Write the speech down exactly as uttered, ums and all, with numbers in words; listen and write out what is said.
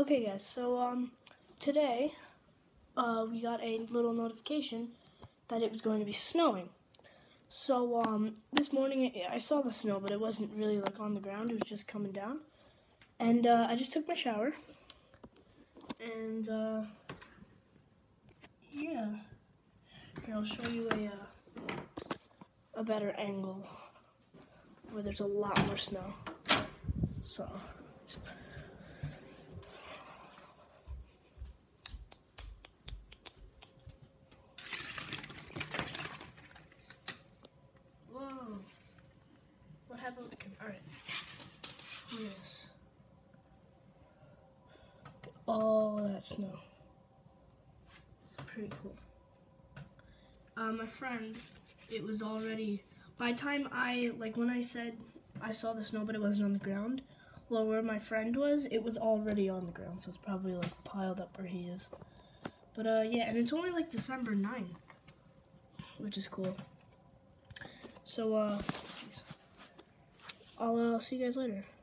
Okay guys, so um, today uh, we got a little notification that it was going to be snowing. So um, this morning I saw the snow, but it wasn't really like on the ground, it was just coming down. And uh, I just took my shower, and uh, yeah, here I'll show you a, uh, a better angle where there's a lot more snow. So. Whoa. What happened with the camera? Alright. Yes. All that snow. It's pretty cool. Uh, my friend, it was already, by the time I, like when I said I saw the snow but it wasn't on the ground, well, where my friend was, it was already on the ground, so it's probably like piled up where he is. But uh, yeah, and it's only like December ninth, which is cool. So uh, I'll uh, see you guys later.